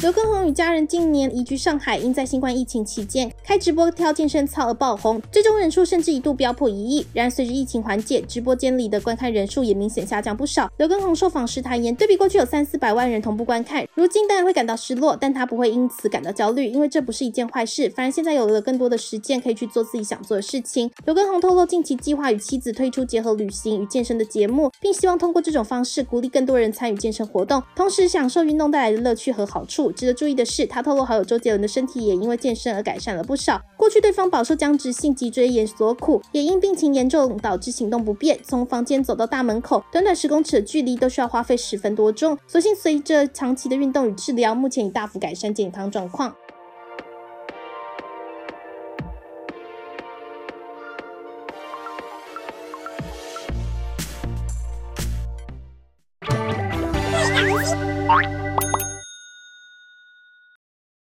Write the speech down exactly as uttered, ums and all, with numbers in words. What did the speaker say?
刘畊宏与家人近年移居上海，因在新冠疫情期间开直播跳健身操而爆红，最终人数甚至一度飙破一亿。然而随着疫情缓解，直播间里的观看人数也明显下降不少。刘畊宏受访时坦言，对比过去有三四百万人同步观看，如今当然会感到失落，但他不会因此感到焦虑，因为这不是一件坏事，反而现在有了更多的时间可以去做自己想做的事情。刘畊宏透露，近期计划与妻子推出结合旅行与健身的节目，并希望通过这种方式鼓励更多人参与健身活动，同时享受运动带来的乐趣和好处。值得注意的是，他透露好友周杰伦的身体也因为健身而改善了不少。过去对方饱受僵直性脊椎炎所苦，也因病情严重导致行动不便，从房间走到大门口短短十公尺的距离都需要花费十分多钟。所幸随着长期的运动与治疗，目前已大幅改善健康状况。 Bye.